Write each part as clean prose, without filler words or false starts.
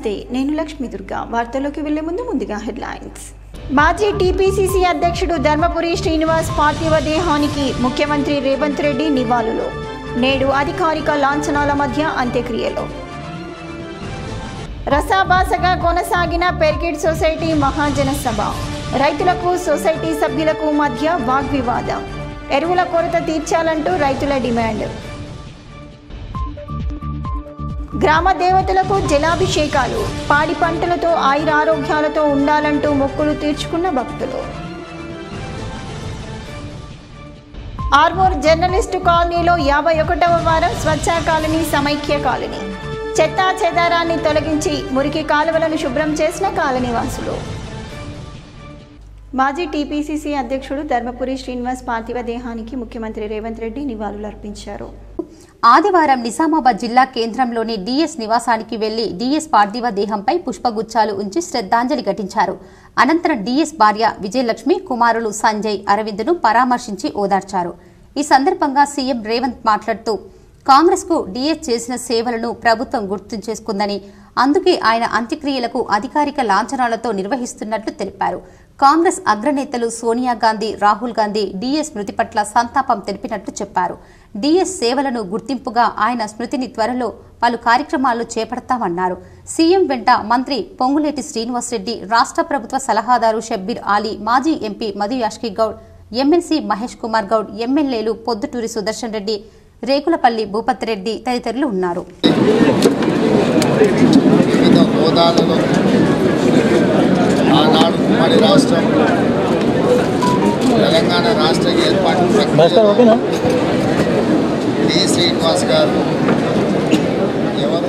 నమస్తే, నేను లక్ష్మీ దుర్గా. వార్తల్లోకి వెళ్లే ముందుగా హెడ్లైన్స్. మాజీ టీపీసీసీ అధ్యక్షుడు ధర్మపురి శ్రీనివాస్ పార్థివ దేహానికి ముఖ్యమంత్రి రేవంత్ రెడ్డి నివాళులు. నేడు అధికారిక లాంఛనాల మధ్య అంత్యక్రియలు. రసాభాసగా కొనసాగిన పెర్కిడ్ సొసైటీ మహాజన సభ. రైతులకు సొసైటీ సభ్యులకు మధ్య వాగ్వివాదం. ఎరువుల కొరత తీర్చాలంటూ రైతుల డిమాండ్. గ్రామ దేవతలకు జలాభిషేకాలు. పాడి పంటలతో ఆయురారోగ్యాలతో ఉండాలంటూ మొక్కులు తీర్చుకున్న భక్తులు. ఆర్మూర్ జర్నలిస్టు కాలనీలో 51వ వారం స్వచ్ఛ కాలనీ సమైక్య కాలనీ. చెత్తా చెదారాన్ని తొలగించి మురికి కాలువలను శుభ్రం చేసిన కాలనీ వాసులు. మాజీ టీపీసీసీ అధ్యక్షుడు ధర్మపురి శ్రీనివాస్ పార్థివ దేహానికి ముఖ్యమంత్రి రేవంత్ రెడ్డి నివాళులర్పించారు. ఆదివారం నిజామాబాద్ జిల్లా కేంద్రంలోని డీఎస్ నివాసానికి వెళ్లి డీఎస్ పార్థివ దేహంపై పుష్పగుచ్చాలు ఉంచి శ్రద్ధాంజలి ఘటించారు. అనంతరం డీఎస్ భార్య విజయలక్ష్మి, కుమారులు సంజయ్, అరవింద్ను పరామర్శించి ఓదార్చారు. ఈ సందర్భంగా సీఎం రేవంత్ మాట్లాడుతూ కాంగ్రెస్ కు డీఎస్ చేసిన సేవలను ప్రభుత్వం గుర్తు చేసుకుందని, అందుకే ఆయన అంత్యక్రియలకు అధికారిక లాంఛనాలతో నిర్వహిస్తున్నట్లు తెలిపారు. కాంగ్రెస్ అగ్రనేతలు సోనియా గాంధీ, రాహుల్ గాంధీ డీఎస్ స్మృతి పట్ల సంతాపం తెలిపినట్లు చెప్పారు. డీఎస్ సేవలను గుర్తింపుగా ఆయన స్మృతిని త్వరలో పలు కార్యక్రమాలు చేపడతామన్నారు. సీఎం వెంట మంత్రి పొంగులేటి శ్రీనివాసరెడ్డి, రాష్ట్ర ప్రభుత్వ సలహాదారు షబ్బీర్ ఆలీ, మాజీ ఎంపీ మధు యాష్కి గౌడ్, ఎమ్మెల్సీ మహేష్ కుమార్ గౌడ్, ఎమ్మెల్యేలు పొద్దుటూరి సుదర్శన్ రెడ్డి, రేకులపల్లి భూపత్ రెడ్డి తదితరులు ఉన్నారు. ఆనాడు ఉమ్మడి రాష్ట్రం తెలంగాణ రాష్ట్ర ఏర్పాటు డి శ్రీనివాస్ గారు ఎవరు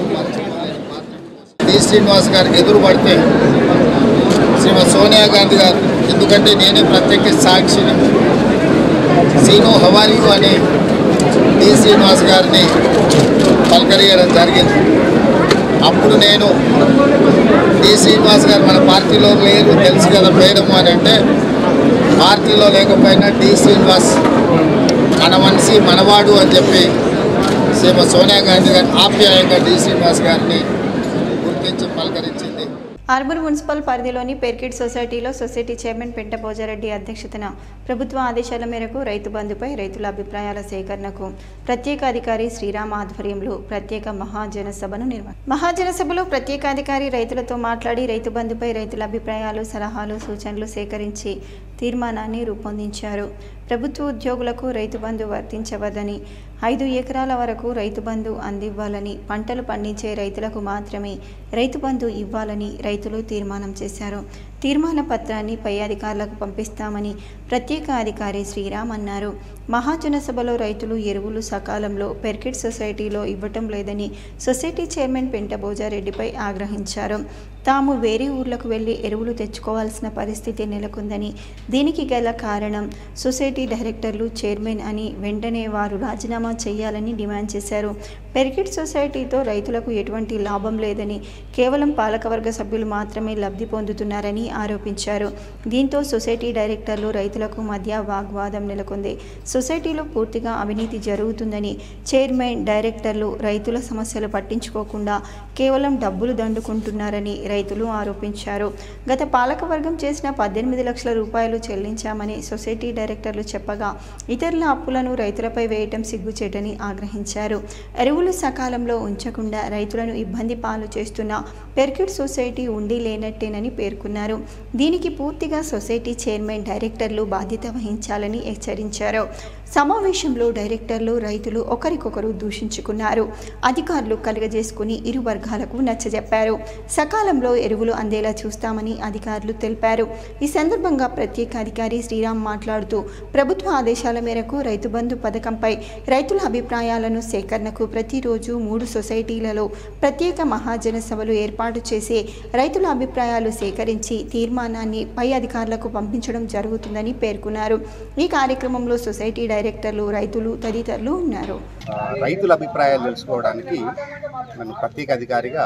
డి శ్రీనివాస్ గారికి ఎదురుపడితే శ్రీమతి సోనియా గాంధీ గారు, ఎందుకంటే నేనే ప్రత్యేక సాక్షిని, సీను హవారియు అని డి శ్రీనివాస్ గారిని పలకరియడం జరిగింది. అప్పుడు నేను డి శ్రీనివాస్ గారు మన పార్టీలో లేరు, తెలుసు కదా మేడము అని అంటే, పార్టీలో లేకపోయినా డి శ్రీనివాస్ మన మనిషి మనవాడు అని చెప్పి శ్రీమతి సోనియా గాంధీ గారి ఆప్యాయంగా డి శ్రీనివాస్ గారిని గుర్తించి పలకరించింది. ఆర్మూర్ మున్సిపల్ పరిధిలోని పెర్కిడ్ సొసైటీలో సొసైటీ చైర్మన్ పెంట భోజారెడ్డి అధ్యక్షతన ప్రభుత్వ ఆదేశాల మేరకు రైతు బంధుపై రైతుల అభిప్రాయాల సేకరణకు ప్రత్యేక అధికారి శ్రీరామ్ ఆధ్వర్యంలో ప్రత్యేక మహాజన సభను మహాజన సభలో ప్రత్యేకాధికారి రైతులతో మాట్లాడి రైతు బంధుపై రైతుల అభిప్రాయాలు, సలహాలు, సూచనలు సేకరించి తీర్మానాన్ని రూపొందించారు. ప్రభుత్వ ఉద్యోగులకు రైతు బంధు వర్తించవద్దని, 5 ఎకరాల వరకు రైతు బంధు అందివ్వాలని, పంటలు పండించే రైతులకు మాత్రమే రైతు బంధు ఇవ్వాలని రైతులు తీర్మానం చేశారు. తీర్మాన పత్రాన్ని పై అధికారులకు పంపిస్తామని ప్రత్యేక అధికారి శ్రీరామ్ అన్నారు. మహాజన సభలో రైతులు ఎరువులు సకాలంలో పెర్కిడ్ సొసైటీలో ఇవ్వటం లేదని సొసైటీ చైర్మన్ పెంట భోజారెడ్డిపై ఆగ్రహించారు. తాము వేరే ఊర్లకు వెళ్లి ఎరువులు తెచ్చుకోవాల్సిన పరిస్థితి నెలకొందని, దీనికి గల కారణం సొసైటీ డైరెక్టర్లు, చైర్మన్ అని, వెంటనే వారు రాజీనామా చేయాలని డిమాండ్ చేశారు. పెర్కిడ్ సొసైటీతో రైతులకు ఎటువంటి లాభం లేదని, కేవలం పాలకవర్గ సభ్యులు మాత్రమే లబ్ధి పొందుతున్నారని ఆరోపించారు. దీంతో సొసైటీ డైరెక్టర్లు, రైతులకు మధ్య వాగ్వాదం నెలకొంది. సొసైటీలో పూర్తిగా అవినీతి జరుగుతుందని, చైర్మన్, డైరెక్టర్లు రైతుల సమస్యలు పట్టించుకోకుండా కేవలం డబ్బులు దండుకుంటున్నారని రైతులు ఆరోపించారు. గత పాలకవర్గం చేసిన 18 లక్షల రూపాయలు చెల్లించామని సొసైటీ డైరెక్టర్లు చెప్పగా, ఇతరుల అప్పులను రైతులపై వేయటం సిగ్గుచేటని ఆగ్రహించారు. ఎరువులు సకాలంలో ఉంచకుండా రైతులను ఇబ్బంది పాలు చేస్తున్న పెర్కిడ్ సొసైటీ ఉండి లేనట్టేనని పేర్కొన్నారు. దీనికి పూర్తిగా సొసైటీ చైర్మన్, డైరెక్టర్లు బాధ్యత వహించాలని హెచ్చరించారు. సమావేశంలో డైరెక్టర్లు, రైతులు ఒకరికొకరు దూషించుకున్నారు. అధికారులు కలుగజేసుకుని ఇరు వర్గాలకు నచ్చజెప్పారు. సకాలంలో ఎరువులు అందేలా చూస్తామని అధికారులు తెలిపారు. ఈ సందర్భంగా ప్రత్యేక అధికారి శ్రీరామ్ మాట్లాడుతూ, ప్రభుత్వ ఆదేశాల మేరకు రైతు బంధు పథకంపై రైతుల అభిప్రాయాలను సేకరణకు ప్రతిరోజు 3 సొసైటీలలో ప్రత్యేక మహాజన సభలు ఏర్పాటు చేసి రైతుల అభిప్రాయాలు సేకరించి తీర్మానాన్ని పై అధికారులకు పంపించడం జరుగుతుందని పేర్కొన్నారు. ఈ కార్యక్రమంలో సొసైటీ డైరెక్టర్లు, రైతులు తదితరులు ఉన్నారు. రైతుల అభిప్రాయాలు తెలుసుకోవడానికి నన్ను ప్రత్యేక అధికారిగా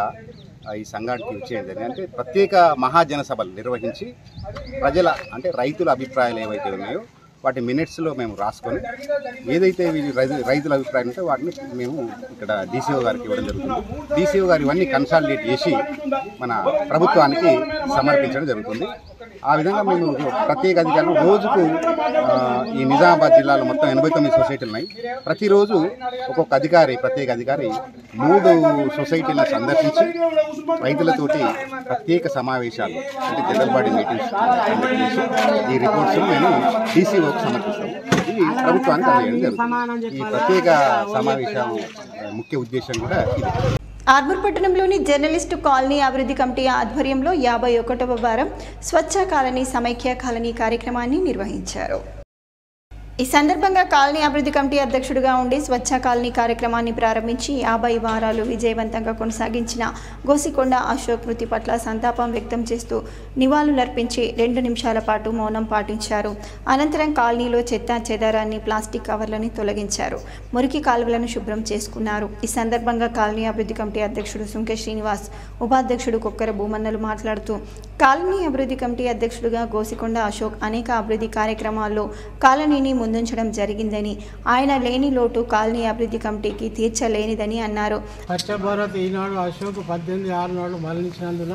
ఈ సంఘానికి ఇచ్చేయండి అంటే ప్రత్యేక మహాజన సభలు నిర్వహించి ప్రజల అంటే రైతుల అభిప్రాయాలు ఏవైతే ఉన్నాయో వాటి మినిట్స్లో మేము రాసుకొని ఏదైతే రైతుల అభిప్రాయం ఉంటే వాటిని మేము ఇక్కడ డీసీఓ గారికి ఇవ్వడం జరుగుతుంది. డీసీఓ గారు ఇవన్నీ కన్సాలిడేట్ చేసి మన ప్రభుత్వానికి సమర్పించడం జరుగుతుంది. ఆ విధంగా మేము ప్రత్యేక అధికారులు రోజుకు ఈ నిజామాబాద్ జిల్లాలో మొత్తం 89 సొసైటీలు ఉన్నాయి. ప్రతిరోజు ఒక్కొక్క ప్రత్యేక అధికారి 3 సొసైటీలను సందర్శించి రైతులతోటి ప్రత్యేక సమావేశాలు అంటే జనరల్ మీటింగ్స్ ఈ రిపోర్ట్స్ మేము డీసీఓకి సమర్పిస్తాము. ఇది ప్రభుత్వానికి అందజేయడం జరుగుతుంది. ఈ ప్రత్యేక సమావేశం ముఖ్య ఉద్దేశం కూడా ఇది. ఆర్మూర్ పట్టణంలోని జర్నలిస్టు కాలనీ అభివృద్ధి కమిటీ ఆధ్వర్యంలో 51వ వారం స్వచ్ఛ కాలనీ సమైక్య కాలనీ కార్యక్రమాన్ని నిర్వహించారు. ఈ సందర్భంగా కాలనీ అభివృద్ధి కమిటీ అధ్యక్షుడిగా ఉండి స్వచ్ఛ కాలనీ కార్యక్రమాన్ని ప్రారంభించి 50 వారాలు విజయవంతంగా కొనసాగించిన గోసికొండ అశోక్ మృతి పట్ల సంతాపం వ్యక్తం చేస్తూ నివాళులర్పించి 2 నిమిషాల పాటు మౌనం పాటించారు. అనంతరం కాలనీలో చెత్త చెదారాన్ని ప్లాస్టిక్ కవర్లను తొలగించారు. మురికి కాలువలను శుభ్రం చేసుకున్నారు. ఈ సందర్భంగా కాలనీ అభివృద్ధి కమిటీ అధ్యక్షుడు సుంకే శ్రీనివాస్, ఉపాధ్యక్షుడు కొక్కర భూమన్నలు మాట్లాడుతూ కాలనీ అభివృద్ధి కమిటీ అధ్యక్షుడిగా గోసికొండ అశోక్ అనేక అభివృద్ధి కార్యక్రమాల్లో కాలనీని ముందుంచడం జరిగిందని, ఆయన లేని లోటు కాలనీ అభివృద్ధి కమిటీకి తీర్చలేనిదని అన్నారు. స్వచ్ఛ భారత్ ఈనాడు అశోక్ 18/6 నాడు మరణించినందున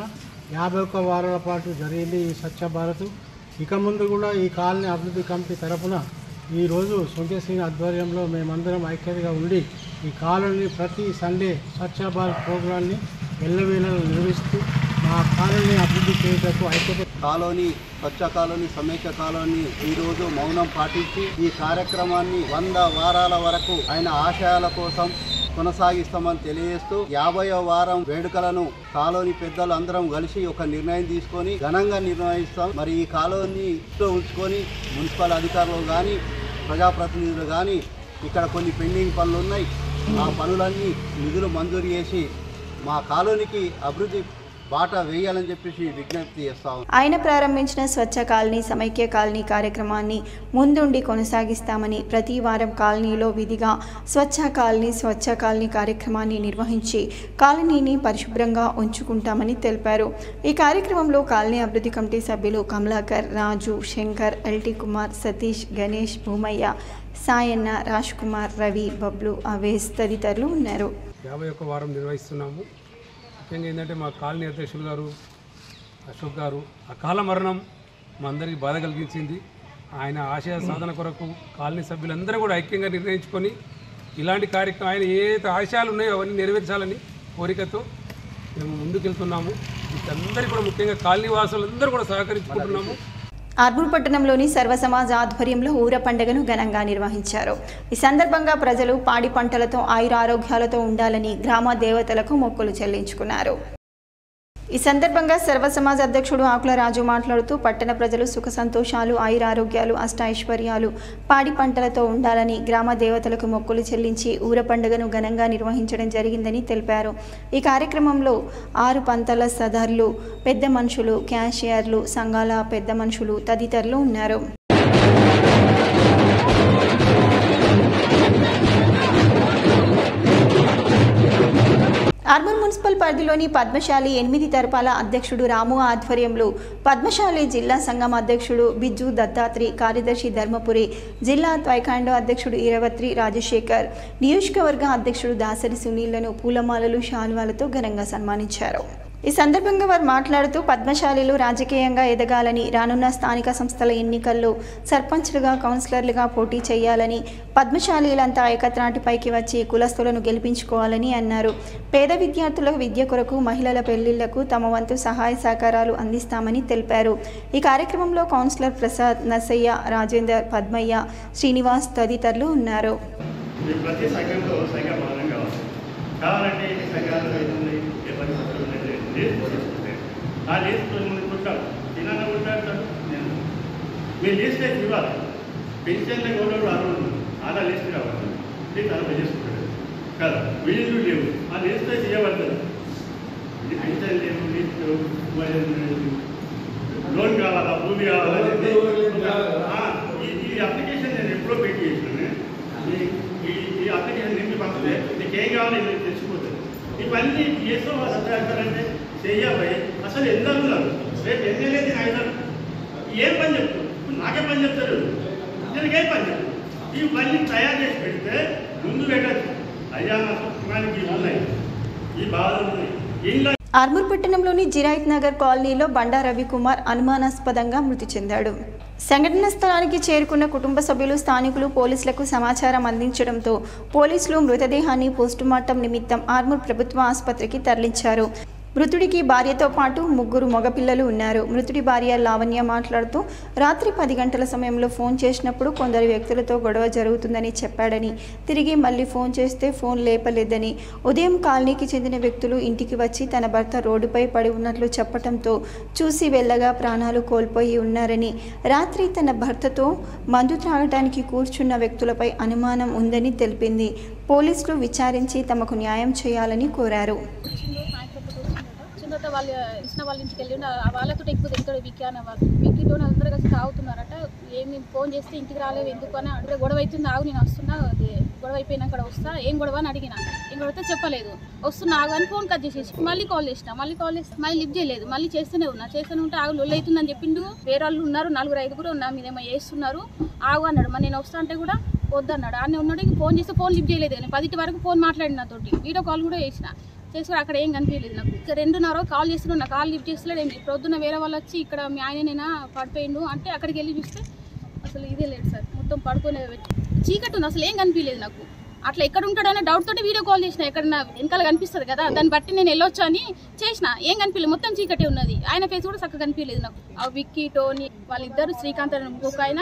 51 వారాల పాటు జరిగింది ఈ స్వచ్ఛ భారత్. ఇక ముందు కూడా ఈ కాలనీ అభివృద్ధి కమిటీ తరఫున ఈరోజు సుంకేశ్వరి ఆధ్వర్యంలో మేమందరం ఐక్యతగా ఉండి ఈ కాలనీ ప్రతి సండే స్వచ్ఛ భారత్ ప్రోగ్రాన్ని ఎల్లవేళలా నిర్వహిస్తూ మా కాలనీ అభివృద్ధి చేయటకు Aikyata colony Swachha colony Samaikya colony ఈరోజు మౌనం పాటించి ఈ కార్యక్రమాన్ని 100 వారాల వరకు ఆయన ఆశయాల కోసం కొనసాగిస్తామని తెలియజేస్తూ 50వ వారం వేడుకలను కాలనీ పెద్దలు అందరం కలిసి ఒక నిర్ణయం తీసుకొని ఘనంగా నిర్వహిస్తాం. మరి ఈ కాలనీలో ఉంచుకొని మున్సిపల్ అధికారులు కానీ ప్రజాప్రతినిధులు కానీ ఇక్కడ కొన్ని పెండింగ్ పనులు ఉన్నాయి. ఆ పనులన్నీ నిధులు మంజూరు చేసి మా కాలనీకి అభివృద్ధి బాట వేయాలని చెప్పేసి విజ్ఞప్తి చేస్తాం. ఆయన ప్రారంభించిన స్వచ్ఛ కాలనీ సమైక్య కాలనీ కార్యక్రమాన్ని ముందుండి కొనసాగిస్తామని, ప్రతి వారం కాలనీలో విధిగా స్వచ్ఛ కాలనీ కార్యక్రమాన్ని నిర్వహించి కాలనీని పరిశుభ్రంగా ఉంచుకుంటామని తెలిపారు. ఈ కార్యక్రమంలో కాలనీ అభివృద్ధి కమిటీ సభ్యులు కమలాకర్, రాజు, శంకర్, ఎల్టీ కుమార్, సతీష్, గణేష్, భూమయ్య, సాయన్న, రాజ్ కుమార్, రవి, బబ్లు, అవేస్ తదితరులు ఉన్నారు. 51 వారం నిర్వహిస్తున్నాము. ముఖ్యంగా ఏంటంటే మా కాలనీ అధ్యక్షులు గారు అశోక్ గారు అకాల మరణం మా అందరికీ బాధ కలిగించింది. ఆయన ఆశయ సాధన కొరకు కాలనీ సభ్యులందరూ కూడా ఐక్యంగా నిర్ణయించుకొని ఇలాంటి కార్యక్రమం ఆయన ఏ ఆశయాలు ఉన్నాయో అవన్నీ నెరవేర్చాలని కోరికతో మేము ముందుకెళ్తున్నాము. వీళ్ళందరికీ కూడా ముఖ్యంగా కాలనీ వాసులందరూ కూడా సహకరించుకుంటున్నాము. ఆర్మూర్ పట్టణంలోని సర్వసమాజ ఆధ్వర్యంలో ఊర పండుగను ఘనంగా నిర్వహించారు. ఈ సందర్భంగా ప్రజలు పాడి పంటలతో ఆయురారోగ్యాలతో ఉండాలని గ్రామ దేవతలకు మొక్కులు చెల్లించుకున్నారు. ఈ సందర్భంగా సర్వసమాజ అధ్యక్షుడు ఆకుల రాజు మాట్లాడుతూ పట్టణ ప్రజలు సుఖ సంతోషాలు, ఆయురారోగ్యాలు, అష్టైశ్వర్యాలు, పాడి పంటలతో ఉండాలని గ్రామ దేవతలకు మొక్కులు చెల్లించి ఊర పండుగను ఘనంగా నిర్వహించడం జరిగిందని తెలిపారు. ఈ కార్యక్రమంలో 6 పంతల సదర్లు, పెద్ద మనుషులు, క్యాషియర్లు, సంఘాల పెద్ద మనుషులు తదితరులు ఉన్నారు. ఆర్మూర్ మున్సిపల్ పరిధిలోని పద్మశాలి 8 తరపాల అధ్యక్షుడు రాము ఆధ్వర్యంలో పద్మశాలి జిల్లా సంఘం అధ్యక్షుడు బిజ్జు దత్తాత్రి, కార్యదర్శి ధర్మపురి, జిల్లా త్వైకాండో అధ్యక్షుడు ఇరవత్రి రాజశేఖర్, నియోజకవర్గ అధ్యక్షుడు దాసరి సునీళ్లను పూలమాలలు, శాలువాలతో ఘనంగా సన్మానించారు. ఈ సందర్భంగా వారు మాట్లాడుతూ పద్మశాలీలు రాజకీయంగా ఎదగాలని, రానున్న స్థానిక సంస్థల ఎన్నికల్లో సర్పంచ్లుగా, కౌన్సిలర్లుగా పోటీ చేయాలని, పద్మశాలీలంతా ఏకత్రాటిపైకి వచ్చి కులస్తులను గెలిపించుకోవాలని అన్నారు. పేద విద్యార్థులకు విద్య కొరకు, మహిళల పెళ్లిళ్లకు తమ వంతు సహాయ సహకారాలు అందిస్తామని తెలిపారు. ఈ కార్యక్రమంలో కౌన్సిలర్ ప్రసాద్, నర్సయ్య, రాజేందర్, పద్మయ్య, శ్రీనివాస్ తదితరులు ఉన్నారు. ఆ లిస్ట్ ముందు కొట్టాడు తినగా కొట్టాడు మీ లిస్ట్ అయితే ఇవ్వాలి. పెన్షన్లు కొన్నాడు అరుణ్ అలా లిస్ట్ కావాలి అలా చేసుకుంటాడు కదా, వీళ్ళు లేవు ఆ లిస్ట్ అయితే ఇవ్వబడుతుంది. ఇది పెన్షన్ లేవు, లిస్ట్ లోన్ కావాలా, భూమి కావాలా, ఈ అప్లికేషన్ నేను ఎప్పుడో పెట్టి చేసినాను. ఈ అప్లికేషన్ నింపి పంపితే నీకేం కావాలి నేను తెచ్చిపోతుంది. ఇవన్నీ చేసో సత్యారంటే చెయ్యబోయి అసలు ఎందుకు ఉన్నారు రేపు ఎమ్మెల్యే అవుతారు. ఏం పని చెప్తారు? నాకే పని చెప్తారు. నేను ఇవన్నీ తయారు చేసి పెడితే ముందు పెట్టచ్చు. అయ్యా నా సుఖానికి ఉన్నాయి, ఈ బాధలు ఉన్నాయి. ఇంట్లో ఆర్మూర్ పట్టణంలోని జిరాయిత్ నగర్ కాలనీలో బండా రవికుమార్ అనుమానాస్పదంగా మృతి చెందాడు. సంఘటన స్థలానికి చేరుకున్న కుటుంబ సభ్యులు, స్థానికులు పోలీసులకు సమాచారం అందించడంతో పోలీసులు మృతదేహాన్ని పోస్టుమార్టం నిమిత్తం ఆర్మూర్ ప్రభుత్వ ఆసుపత్రికి తరలించారు. మృతుడికి భార్యతో పాటు 3 మగపిల్లలు ఉన్నారు. మృతుడి భార్య లావణ్య మాట్లాడుతూ రాత్రి 10 గంటల సమయంలో ఫోన్ చేసినప్పుడు కొందరు వ్యక్తులతో గొడవ జరుగుతుందని చెప్పాడని, తిరిగి మళ్ళీ ఫోన్ చేస్తే ఫోన్ లేపలేదని, ఉదయం కాలనీకి చెందిన వ్యక్తులు ఇంటికి వచ్చి తన భర్త రోడ్డుపై పడి ఉన్నట్లు చెప్పడంతో చూసి వెళ్ళగా ప్రాణాలు కోల్పోయి ఉన్నారని, రాత్రి తన భర్తతో మందు త్రాగడానికి కూర్చున్న వ్యక్తులపై అనుమానం ఉందని తెలిపింది. పోలీసులు విచారించి తమకు న్యాయం చేయాలని కోరారు. వాళ్ళు ఇచ్చిన వాళ్ళ ఇంటికి వెళ్ళి వాళ్ళతో ఎక్కువ తిరుగుతాడు. విక్కీ అనే వాళ్ళు విక్కీతో అందరూ కలిసి తాగుతున్నారట. ఏమి ఫోన్ చేస్తే ఇంటికి రాలేవు ఎందుకు అని అడిగితే గొడవ అవుతుంది, ఆగు నేను వస్తున్నా, గొడవ అయిపోయినా అక్కడ వస్తా, ఏం గొడవ అని అడిగిన. ఏం గొడవతో చెప్పలేదు, వస్తున్నా ఆగు అని ఫోన్ కట్ చేసేసి మళ్ళీ కాల్ చేస్తే మళ్ళీ లిఫ్ట్ చేయలేదు. మళ్ళీ చేస్తూనే ఉంటే ఆగు లొల్లు అవుతుందని చెప్పిండు. వేరే వాళ్ళు ఉన్నారు, 4-5 ఉన్నా, మీదేమో చేస్తున్నారు, ఆగు అన్నాడు. మరి నేను వస్తా అంటే కూడా వద్దన్నాడు. ఆయన ఉన్నాడు. ఫోన్ చేస్తే ఫోన్ లిఫ్ట్ చేయలేదు. నేను 10 వరకు ఫోన్ మాట్లాడిన నాతోటి, వీడియో కాల్ కూడా చేసిన. చేసుకుని అక్కడ ఏం కనిపించలేదు నాకు. 2:30 కాల్ చేస్తున్నాడు, నా కాల్ లిఫ్ట్ చేస్తలేడు. ఏమి ప్రొద్దున వేరే వాళ్ళు వచ్చి ఇక్కడ మీ ఆయననేనా పడిపోయిండు అంటే అక్కడికి వెళ్ళి చూస్తే అసలు ఇదే లేదు సార్, మొత్తం పడుకునే చీకటి ఉంది, అసలు ఏం కనిపించలేదు నాకు. అట్లా ఎక్కడ ఉంటాడనే డౌట్ తోటి వీడియో కాల్ చేసిన. ఎక్కడ నా వెనకాల కనిపిస్తుంది కదా, దాన్ని బట్టి నేను వెళ్ళొచ్చు అని చేసిన. ఏం కనిపించలేదు, మొత్తం చీకటి ఉన్నది. ఆయన ఫేస్ కూడా చక్కగా కనిపించలేదు నాకు. ఆ విక్కీ, టోనీ వాళ్ళిద్దరు, శ్రీకాంత్ ఇంకొక ఆయన,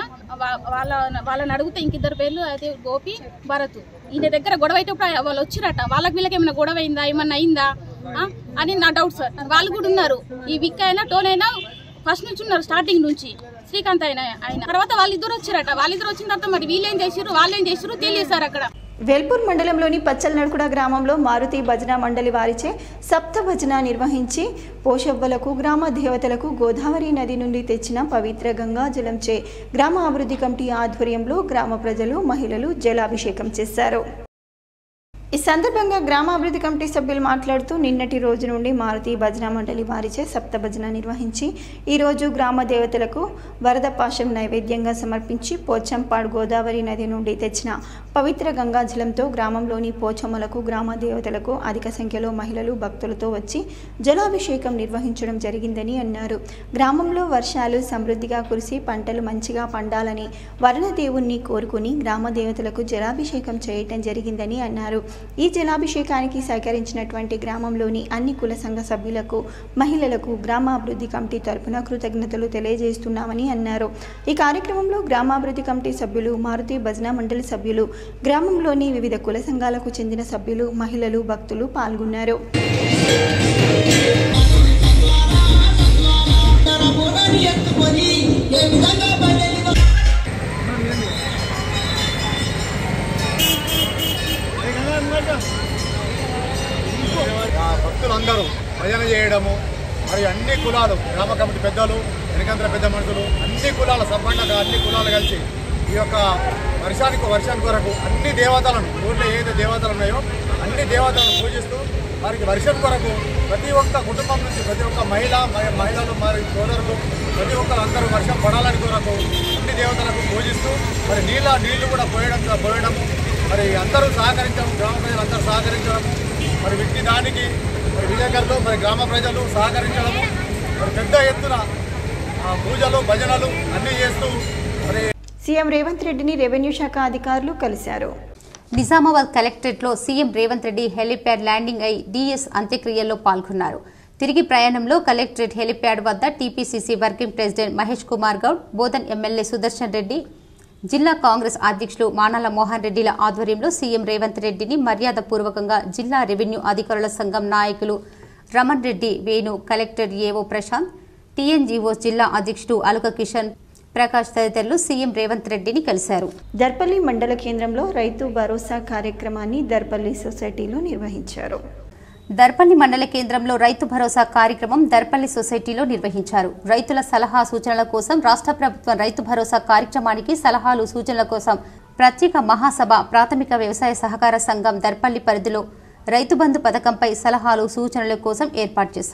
వాళ్ళని అడిగితే ఇంకిద్దరు పేర్లు అయితే గోపి, భరత్. ఈయన దగ్గర గొడవ అయితే వాళ్ళు వచ్చిరట. వాళ్ళకి వీళ్ళకి ఏమైనా గొడవ అయిందా, ఏమన్నా అయిందా అని నా డౌట్ సార్. వాళ్ళు కూడా ఉన్నారు. ఈ విక్కీ అయినా టోన్ అయినా ఫస్ట్ నుంచి ఉన్నారు, స్టార్టింగ్ నుంచి. శ్రీకాంత్ ఆయన తర్వాత వాళ్ళిద్దరు వచ్చారట. వాళ్ళిద్దరు వచ్చిన తర్వాత మరి వీళ్ళేం చేసారు వాళ్ళేం చేసారు తెలియదు సార్. అక్కడ వేల్పూర్ మండలంలోని పచ్చల్నడుకుడ గ్రామంలో మారుతి భజన మండలి వారిచే సప్త భజన నిర్వహించి పోషవ్వలకు, గ్రామ దేవతలకు గోదావరి నది నుండి తెచ్చిన పవిత్ర గంగా జలంచే గ్రామ అభివృద్ధి కమిటీ ఆధ్వర్యంలో గ్రామ ప్రజలు, మహిళలు జలాభిషేకం చేశారు. ఈ సందర్భంగా గ్రామాభివృద్ధి కమిటీ సభ్యులు మాట్లాడుతూ నిన్నటి రోజు నుండి మారుతి భజన మండలి వారిచే సప్త భజన నిర్వహించి ఈరోజు గ్రామ దేవతలకు వరద పాశం నైవేద్యంగా సమర్పించి పోచంపాడు గోదావరి నది నుండి తెచ్చిన పవిత్ర గంగాజలంతో గ్రామంలోని పోచమ్మలకు, గ్రామ దేవతలకు అధిక సంఖ్యలో మహిళలు భక్తులతో వచ్చి జలాభిషేకం నిర్వహించడం జరిగిందని అన్నారు. గ్రామంలో వర్షాలు సమృద్ధిగా కురిసి పంటలు మంచిగా పండాలని వరుణదేవుణ్ణి కోరుకుని గ్రామ దేవతలకు జలాభిషేకం చేయటం జరిగిందని అన్నారు. ఈ జలాభిషేకానికి సహకరించినటువంటి గ్రామంలోని అన్ని కుల సంఘ సభ్యులకు, మహిళలకు గ్రామాభివృద్ధి కమిటీ తరపున కృతజ్ఞతలు తెలియజేస్తున్నామని అన్నారు. ఈ కార్యక్రమంలో గ్రామాభివృద్ధి కమిటీ సభ్యులు, మారుతి భజన మండలి సభ్యులు, గ్రామంలోని వివిధ కుల సంఘాలకు చెందిన సభ్యులు, మహిళలు, భక్తులు పాల్గొన్నారు. భక్తులందరూ భజన చేయడము, మరియు అన్ని కులాలు, గ్రామ కమిటీ పెద్దలు, వెనకంతర పెద్ద మనుషులు, అన్ని కులాల సబ్బండగా అన్ని కులాలు కలిసి ఈ యొక్క వర్షానికి కొరకు అన్ని దేవతలను, ఊళ్ళో ఏదైతే దేవతలు ఉన్నాయో అన్ని దేవతలను పూజిస్తూ వారికి వర్షం కొరకు ప్రతి ఒక్క కుటుంబం నుంచి ప్రతి ఒక్క మహిళలు మరియు సోదరులు ప్రతి ఒక్కరు అందరూ వర్షం పడాలని కొరకు అన్ని దేవతలకు పూజిస్తూ మరి నీళ్లు కూడా పోయడము మరి అందరూ సహకరించడం, గ్రామ ప్రజలు అందరూ సహకరించడం, మరి వ్యక్తి దానికి మరి విలేకరులు మరి గ్రామ ప్రజలు సహకరించడము, మరి పెద్ద ఎత్తున పూజలు, భజనలు అన్నీ చేస్తూ మరి సీఎం రేవంత్ రెడ్డిని రెవెన్యూ శాఖ అధికారులు కలిశారు. నిజామాబాద్ కలెక్టరేట్లో CM Revanth Reddy helipad landing అయి డీఎస్ అంత్యక్రియల్లో పాల్గొన్నారు. తిరిగి ప్రయాణంలో కలెక్టరేట్ హెలిప్యాడ్ వద్ద TPCC working president Mahesh Kumar Goud, Bodhan MLA Sudarshan Reddy, జిల్లా కాంగ్రెస్ అధ్యక్షులు మానాల మోహన్ రెడ్డిల ఆధ్వర్యంలో సీఎం రేవంత్ రెడ్డిని మర్యాదపూర్వకంగా జిల్లా రెవెన్యూ అధికారుల సంఘం నాయకులు రమణ్ రెడ్డి, వేణు, కలెక్టర్ ఏవో ప్రశాంత్, టీఎన్జీఓ జిల్లా అధ్యక్షుడు అలుక కిషన్ ప్రకాష్ తదితరులు సీఎం రేవంత్ రెడ్డిని కలిశారు. దర్పల్లి మండల కేంద్రంలో రైతు భరోసా కార్యక్రమాన్ని దర్పల్లి సొసైటీలో నిర్వహించారు. దర్పల్లి మండల కేంద్రంలో రైతు భరోసా కార్యక్రమం దర్పల్లి సొసైటీలో నిర్వహించారు. రైతుల సలహా సూచనల కోసం రాష్ట్ర ప్రభుత్వం రైతు భరోసా కార్యక్రమానికి సలహాలు సూచనల కోసం ప్రత్యేక మహాసభ ప్రాథమిక వ్యవసాయ సహకార సంఘం దర్పల్లి పరిధిలో రైతు బంధు పథకంపై సలహాలు సూచనల కోసం ఏర్పాటు చేశారు.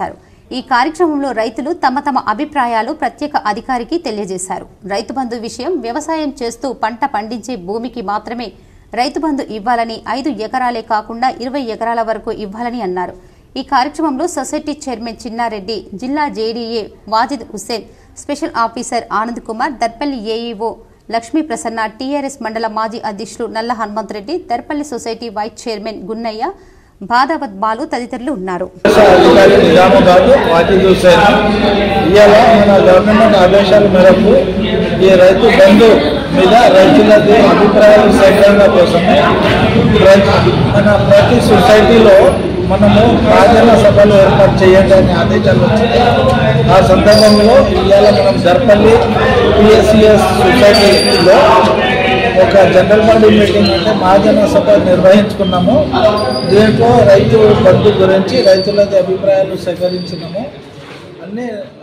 ఈ కార్యక్రమంలో రైతులు తమ తమ అభిప్రాయాలు ప్రత్యేక అధికారికి తెలియజేశారు. రైతు బంధు విషయం వ్యవసాయం చేస్తూ పంట పండించే భూమికి మాత్రమే రైతు బంధు ఇవ్వాలని, 5 ఎకరాలే కాకుండా 20 ఎకరాల వరకు ఇవ్వాలని అన్నారు. ఈ కార్యక్రమంలో సొసైటీ చైర్మన్ చిన్నారెడ్డి, జిల్లా JDA Wajid Hussain, special officer Anand Kumar, Darpalli AEO Lakshmi Prasanna, TRS మండల మాజీ అధ్యక్షులు Nalla Hanumanthareddy, Darpalli society vice chairman Gunnaiah, Badavath Balu తదితరులు ఉన్నారు. మన గవర్నమెంట్ ఆదేశాల మేరకు ఈ రైతు బంధు మీద రైతులది అభిప్రాయాలు సేకరణ కోసమే మన ప్రతి సొసైటీలో మనము రాజన్న సభలు ఏర్పాటు చేయండి అనే ఆదేశాలు వచ్చింది. ఆ సందర్భంలో ఇవాళ మనం దర్పల్లి పిఎస్సిఎస్ సొసైటీలో ఒక జనరల్ బాడీ మీటింగ్ అంటే మహాజన సభ నిర్వహించుకున్నాము. దీంట్లో రైతు బంధు గురించి రైతులది అభిప్రాయాలు సేకరించినాము. అన్ని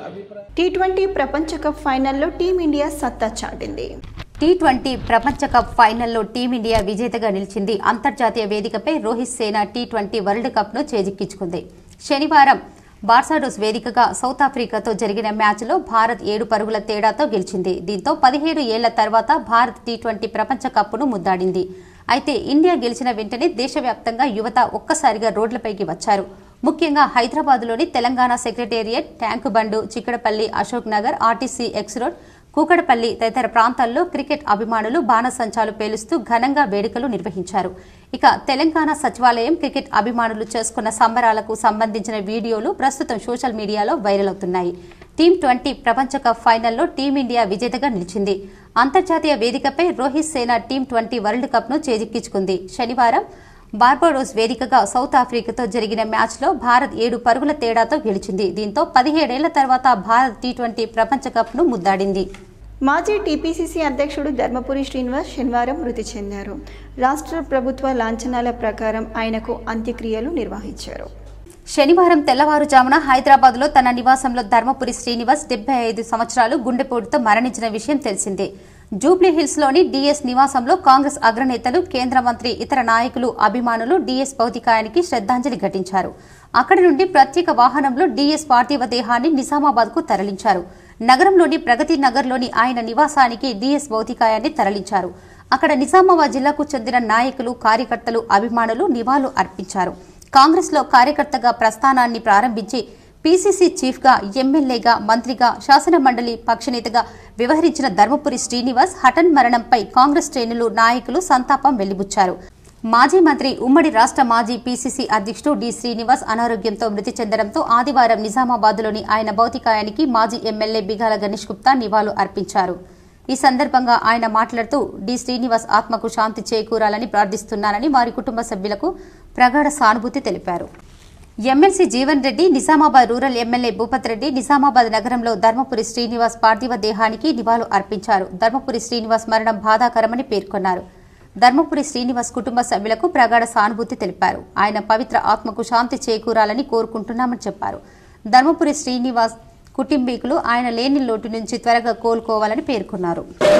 T20 ప్రపంచ కప్ ఫైనల్లో టీమిండియా సత్తా చాటింది. T20 ప్రపంచ కప్ ఫైనల్లో టీమిండియా విజేతగా నిలిచింది. అంతర్జాతీయ వేదికపై రోహిత్ సేన T20 వరల్డ్ కప్ను చేజిక్కించుకుంది. శనివారం బార్సాడోస్ వేదికగా సౌత్ ఆఫ్రికాతో జరిగిన మ్యాచ్లో భారత్ 7 పరుగుల తేడాతో గెలిచింది. దీంతో 17 ఏళ్ల తర్వాత భారత్ T20 ప్రపంచ కప్ను ముద్దాడింది. అయితే ఇండియా గెలిచిన వెంటనే దేశవ్యాప్తంగా యువత ఒక్కసారిగా రోడ్లపైకి వచ్చారు. ముఖ్యంగా హైదరాబాద్లోని Telangana secretariat, tank bund, Chikkadpally, Ashok Nagar, RTC X road, Kukatpally తదితర ప్రాంతాల్లో క్రికెట్ అభిమానులు బాణసంచాలు పేలుస్తూ ఘనంగా వేడుకలు నిర్వహించారు. ఇక తెలంగాణ సచివాలయం క్రికెట్ అభిమానులు చేసుకున్న సంబరాలకు సంబంధించిన వీడియోలు ప్రస్తుతం సోషల్ మీడియాలో వైరల్ అవుతున్నాయి. T20 ప్రపంచ కప్ ఫైనల్లో టీమిండియా విజేతగా నిలిచింది. అంతర్జాతీయ వేదికపై రోహిత్ సేన T20 వరల్డ్ కప్ను చేజిక్కించుకుంది. శనివారం బార్బడోస్ వేదికగా సౌత్ ఆఫ్రికాతో జరిగిన మ్యాచ్లో భారత్ 7 పరుగుల తేడాతో గెలిచింది. దీంతో 17 ఏళ్ల తర్వాత భారత్ T20 ప్రపంచ కప్ను ముద్దాడింది. మాజీ టీపీసీసీ అధ్యక్షుడు ధర్మపురి శ్రీనివాస్ శనివారం మృతి చెందారు. రాష్ట్ర ప్రభుత్వ లాంఛనాల ప్రకారం ఆయనకు అంత్యక్రియలు నిర్వహించారు. శనివారం తెల్లవారుజామున హైదరాబాద్లో తన నివాసంలో ధర్మపురి శ్రీనివాస్ 75 సంవత్సరాలు గుండెపోటుతో మరణించిన విషయం తెలిసిందే. జూబ్లీహిల్స్లోని డీఎస్ నివాసంలో కాంగ్రెస్ అగ్రనేతలు, కేంద్ర మంత్రి, ఇతర నాయకులు, అభిమానులు డీఎస్ భౌతికాయానికి శ్రద్ధాంజలి ఘటించారు. అక్కడి నుండి ప్రత్యేక వాహనంలో డీఎస్ పార్థివ దేహాన్ని నిజామాబాద్కు తరలించారు. నగరంలోని ప్రగతి నగర్లోని ఆయన నివాసానికి డీఎస్ భౌతికాయాన్ని తరలించారు. అక్కడ నిజామాబాద్ జిల్లాకు చెందిన నాయకులు, కార్యకర్తలు, అభిమానులు నివాళులు అర్పించారు. కాంగ్రెస్లో కార్యకర్తగా ప్రస్థానాన్ని ప్రారంభించి పీసీసీ చీఫ్గా, ఎమ్మెల్యేగా, మంత్రిగా, శాసనమండలి పక్షనేతగా వ్యవహరించిన ధర్మపురి శ్రీనివాస్ హఠన్ మరణంపై కాంగ్రెస్ శ్రేణులు, నాయకులు సంతాపం వెలిబుచ్చారు. మాజీ మంత్రి, ఉమ్మడి రాష్ట్ర మాజీ పీసీసీ అధ్యక్షుడు డి శ్రీనివాస్ అనారోగ్యంతో మృతి చెందడంతో ఆదివారం నిజామాబాద్లోని ఆయన భౌతికాయానికి మాజీ ఎమ్మెల్యే బిగాల గణేష్ గుప్తా నివాళులు అర్పించారు. ఈ సందర్భంగా ఆయన మాట్లాడుతూ డి శ్రీనివాస్ ఆత్మకు శాంతి చేకూరాలని ప్రార్థిస్తున్నానని వారి కుటుంబ సభ్యులకు ప్రగాఢ సానుభూతి తెలిపారు. MLC Jeevan Reddy, Nizamabad rural MLA Bhupath Reddy Nizamabad నగరంలో ధర్మపురి శ్రీనివాస్ పార్థివ దేహానికి నివాళులు అర్పించారు. ధర్మపురి శ్రీనివాస్ మరణం బాధాకరమని పేర్కొన్నారు. ధర్మపురి శ్రీనివాస్ కుటుంబ సభ్యులకు ప్రగాఢ సానుభూతి తెలిపారు. ఆయన పవిత్ర ఆత్మకు శాంతి చేకూరాలని కోరుకుంటున్నామని చెప్పారు. ధర్మపురి శ్రీనివాస్ కుటుంబీకులు ఆయన లేని లోటు నుంచి త్వరగా కోలుకోవాలని పేర్కొన్నారు.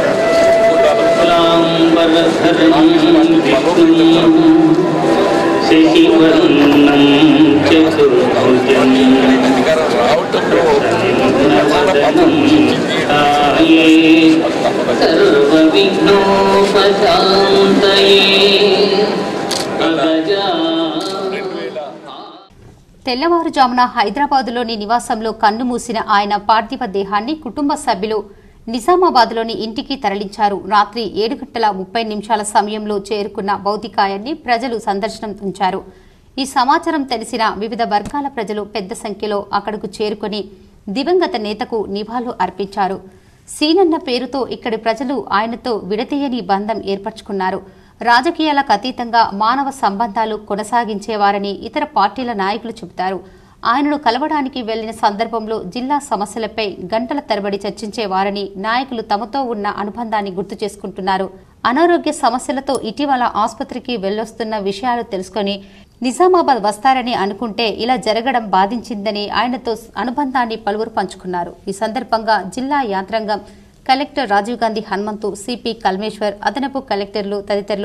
తెల్లవారుజామున హైదరాబాద్లోని నివాసంలో కన్నుమూసిన ఆయన పార్థివ దేహాన్ని కుటుంబ సభ్యులు నిజామాబాద్లోని ఇంటికి తరలించారు. రాత్రి 7:30 సమయంలో చేరుకున్న భౌతికాయాన్ని ప్రజలు సందర్శనం ఉంచారు. ఈ సమాచారం తెలిసిన వివిధ వర్గాల ప్రజలు పెద్ద సంఖ్యలో అక్కడకు చేరుకుని దివంగత నేతకు నివాళులు అర్పించారు. సీనన్న పేరుతో ఇక్కడి ప్రజలు ఆయనతో విడతీయని బంధం ఏర్పరచుకున్నారు. రాజకీయాలకు అతీతంగా మానవ సంబంధాలు కొనసాగించేవారని ఇతర పార్టీల నాయకులు చెబుతారు. ఆయనను కలవడానికి వెళ్లిన సందర్భంలో జిల్లా సమస్యలపై గంటల తరబడి చర్చించేవారని నాయకులు తమతో ఉన్న అనుబంధాన్ని గుర్తు చేసుకుంటున్నారు. అనారోగ్య సమస్యలతో ఇటీవల ఆసుపత్రికి వెళ్లొస్తున్న విషయాలు తెలుసుకుని నిజామాబాద్ వస్తారని అనుకుంటే ఇలా జరగడం బాధించిందని ఆయనతో అనుబంధాన్ని పలువురు పంచుకున్నారు. ఈ సందర్భంగా జిల్లా యాంత్రాంగం, కలెక్టర్ రాజీవ్ గాంధీ హనుమంతు, సిపి కల్మేశ్వర్, అదనపు కలెక్టర్లు తదితరులు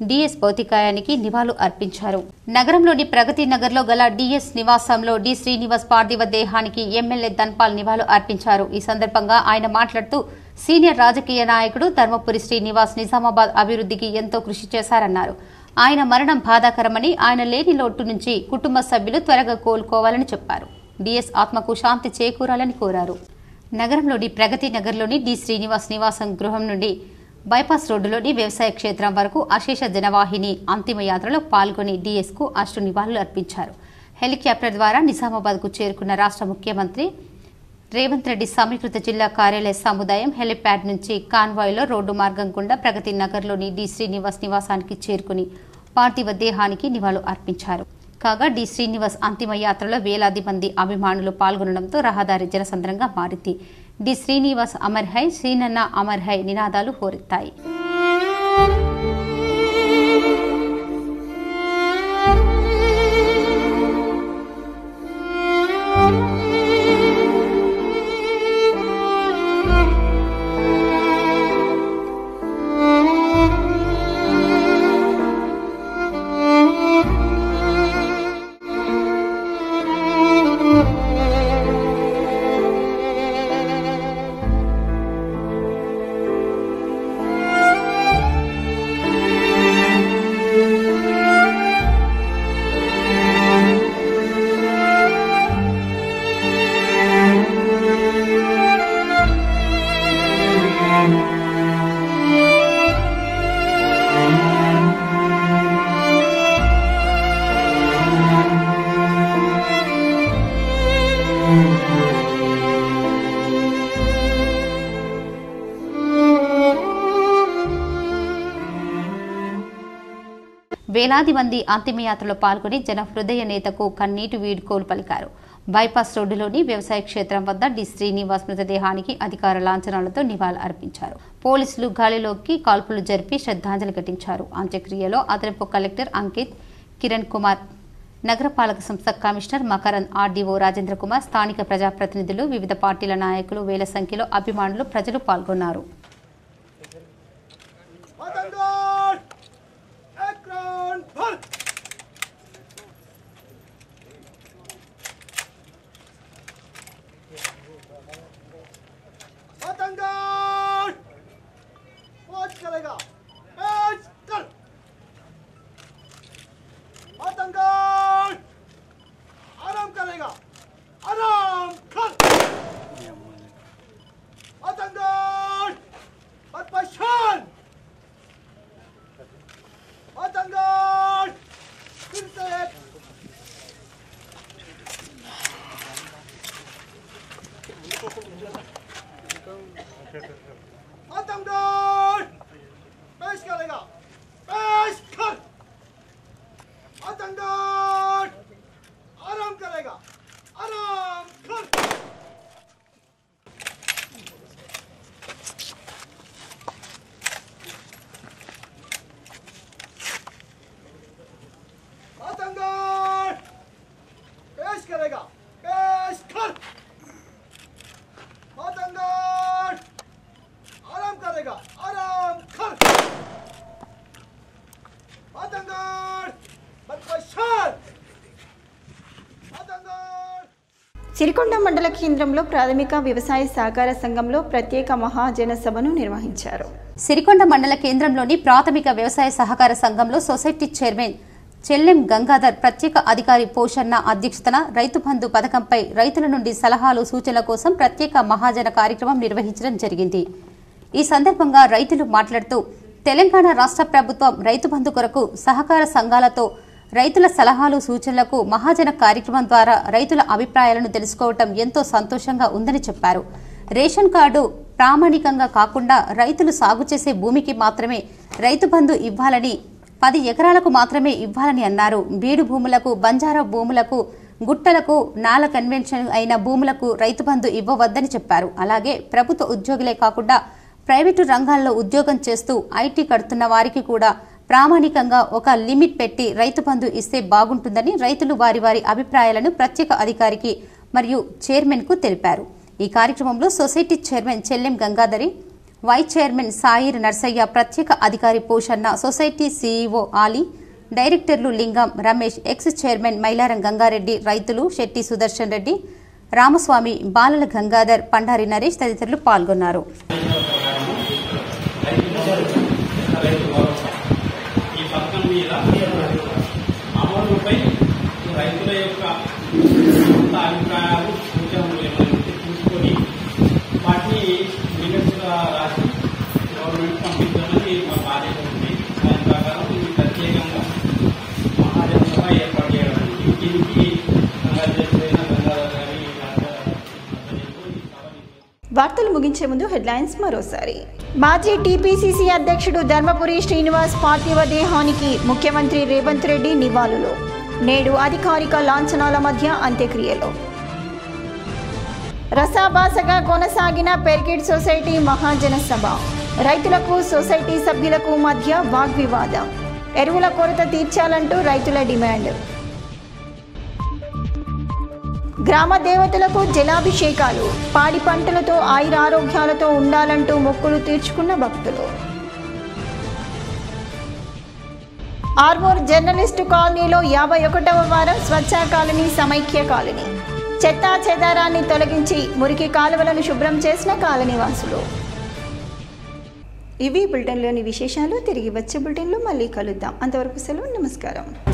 డిఎస్ భౌతికాయానికి నివాళులు అర్పించారు. నగరంలోని ప్రగతి నగర్లో గల డిఎస్ నివాసంలో డి శ్రీనివాస్ పార్థివ దేహానికి ఎమ్మెల్యే ధన్పాల్ నివాళులు అర్పించారు. ఈ సందర్భంగా ఆయన మాట్లాడుతూ సీనియర్ రాజకీయ నాయకుడు ధర్మపురి శ్రీనివాస్ నిజామాబాద్ అభివృద్ధికి ఎంతో కృషి చేశారన్నారు. ఆయన మరణం బాధాకరమని, ఆయన లేని లోటు నుంచి కుటుంబ సభ్యులు త్వరగా కోలుకోవాలని చెప్పారు. డిఎస్ ఆత్మకు శాంతి చేకూరాలని కోరారు. నగరంలోని ప్రగతి నగర్లోని డి శ్రీనివాస్ నివాసం గృహం నుండి బైపాస్ రోడ్డులోని వ్యవసాయ క్షేత్రం వరకు అశేష జనవాహిని అంతిమ యాత్రలో పాల్గొని డిఎస్కు అష్టు నివాళులు అర్పించారు. హెలికాప్టర్ ద్వారా నిజామాబాద్కు చేరుకున్న రాష్ట్ర ముఖ్యమంత్రి రేవంత్ రెడ్డి సమీకృత జిల్లా కార్యాలయ సముదాయం హెలిప్యాడ్ నుంచి కాన్వాయ్లో రోడ్డు మార్గం గుండా ప్రగతి నగర్లోని డి శ్రీనివాస్ నివాసానికి చేరుకుని పార్థివ దేహానికి నివాళులు అర్పించారు. కాగా డి శ్రీనివాస్ అంతిమ యాత్రలో వేలాది మంది అభిమానులు పాల్గొనడంతో రహదారి జనసంద్రంగా మారింది. డి శ్రీనివాస్ అమర్ హై, శ్రీనన్న అమర్ హై నినాదాలు హోరెత్తాయి. వేలాది మంది అంతిమయాత్రలో పాల్గొని జన హృదయ నేతకు కన్నీటి వీడ్కోలు పలికారు. బైపాస్ రోడ్డులోని వ్యవసాయ క్షేత్రం వద్ద డి శ్రీనివాస్ మృతదేహానికి అధికార లాంఛనాలతో నివాళులు అర్పించారు. పోలీసులు గాలిలోకి కాల్పులు జరిపి శ్రద్ధాంజలి ఘటించారు. అంత్యక్రియలో అదనపు కలెక్టర్ అంకిత్, కిరణ్ కుమార్, నగరపాలక సంస్థ కమిషనర్ మకరంద్, ఆర్డీఓ రాజేంద్ర కుమార్, స్థానిక ప్రజాప్రతినిధులు, వివిధ పార్టీల నాయకులు, వేల సంఖ్యలో అభిమానులు, ప్రజలు పాల్గొన్నారు. సిరికొండ మండల కేంద్రంలో ప్రాథమిక వ్యవసాయ సహకార సంఘంలో ప్రత్యేక మహాజన సభను నిర్వహించారు. సిరికొండ మండల కేంద్రంలోని ప్రాథమిక వ్యవసాయ సహకార సంఘంలో సొసైటీ చైర్మన్ చెల్లెం గంగాధర్, ప్రత్యేక అధికారి పోషన్న అధ్యక్షతన రైతు బంధు పథకంపై రైతుల నుండి సలహాలు, సూచనల కోసం ప్రత్యేక మహాజన కార్యక్రమం నిర్వహించడం జరిగింది. ఈ సందర్భంగా రైతులు మాట్లాడుతూ తెలంగాణ రాష్ట్ర ప్రభుత్వం రైతు బంధు కొరకు సహకార సంఘాలతో రైతుల సలహాలు, సూచనలకు మహాజన కార్యక్రమం ద్వారా రైతుల అభిప్రాయాలను తెలుసుకోవటం ఎంతో సంతోషంగా ఉందని చెప్పారు. రేషన్ కార్డు ప్రామాణికంగా కాకుండా రైతులు సాగు చేసే భూమికి మాత్రమే రైతు బంధు ఇవ్వాలని, 10 ఎకరాలకు మాత్రమే ఇవ్వాలని అన్నారు. బీడు భూములకు, బంజారా భూములకు, గుట్టలకు, నాల కన్వెన్షన్ అయిన భూములకు రైతు బంధు ఇవ్వవద్దని చెప్పారు. అలాగే ప్రభుత్వ ఉద్యోగులే కాకుండా ప్రైవేటు రంగాల్లో ఉద్యోగం చేస్తూ ఐటీ కడుతున్న వారికి కూడా ప్రామాణికంగా ఒక లిమిట్ పెట్టి రైతు బంధు ఇస్తే బాగుంటుందని రైతులు వారి వారి అభిప్రాయాలను ప్రత్యేక అధికారికి మరియు చైర్మన్ కు తెలిపారు. ఈ కార్యక్రమంలో society chairman Chellem Gangadhari, vice chairman Sair Narsaiah, ప్రత్యేక అధికారి పోషన్న, సొసైటీ సీఈఓ ఆలీ, డైరెక్టర్లు లింగం, రమేష్, ఎక్స్ చైర్మన్ మైలారం గంగారెడ్డి, రైతులు శెట్టి సుదర్శన్ రెడ్డి, రామస్వామి, బాలల గంగాధర్, పండారి నరేష్ తదితరులు పాల్గొన్నారు. రైతుల యొక్క అభిప్రాయాలు సూచనలు తీసుకొని వాటిని నివేదికగా రాసి గవర్నమెంట్ పంపించమని మా బాధ్యత ఉంది. దాని ప్రకారం ఇది ప్రత్యేకంగా మహాజన సభ ఏర్పాటు చేయడానికి దీనికి వార్తలు ముగించే ముందు హెడ్లైన్స్ మరోసారి. మాజీ టీపీసీసీ అధ్యక్షుడు ధర్మపురి శ్రీనివాస్ పార్థివ దేహానికి ముఖ్యమంత్రి రేవంత్ రెడ్డి నివాళులు. నేడు అధికారిక లాంఛనాల మధ్య అంత్యక్రియలు. రసాభాసగా కొనసాగిన పెర్కిడ్ సొసైటీ మహాజన సభ. రైతులకు సొసైటీ సభ్యులకు మధ్య వాగ్వివాదం. ఎరువుల కొరత తీర్చాలంటూ రైతుల డిమాండ్. గ్రామ దేవతలకు జలాభిషేకాలు. పాడి పంటలతో ఆయురారోగ్యాలతో ఉండాలంటూ మొక్కులు తీర్చుకున్న భక్తులు. ఆర్మూర్ జర్నలిస్టు కాలనీలో 51వ వారం స్వచ్ఛ కాలనీ సమైక్య కాలనీ. చెత్తా చెదారాన్ని తొలగించి మురికి కాలువలను శుభ్రం చేసిన కాలనీ వాసులు. ఇవి బులెటిన్లోని విశేషాలు. తిరిగి వచ్చే బులెటిన్లో మళ్ళీ కలుద్దాం. అంతవరకు సెలవు. నమస్కారం.